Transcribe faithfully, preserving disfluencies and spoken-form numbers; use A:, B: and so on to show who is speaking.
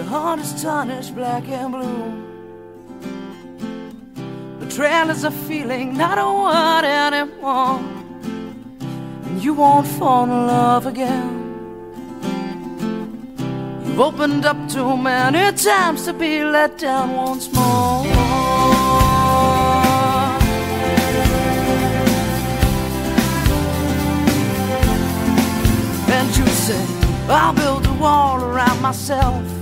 A: heart is tarnished black and blue. Betrayal is a feeling, not a word anymore. And you won't fall in love again. You've opened up too many times to be let down once more. And you say, I'll build a wall around myself.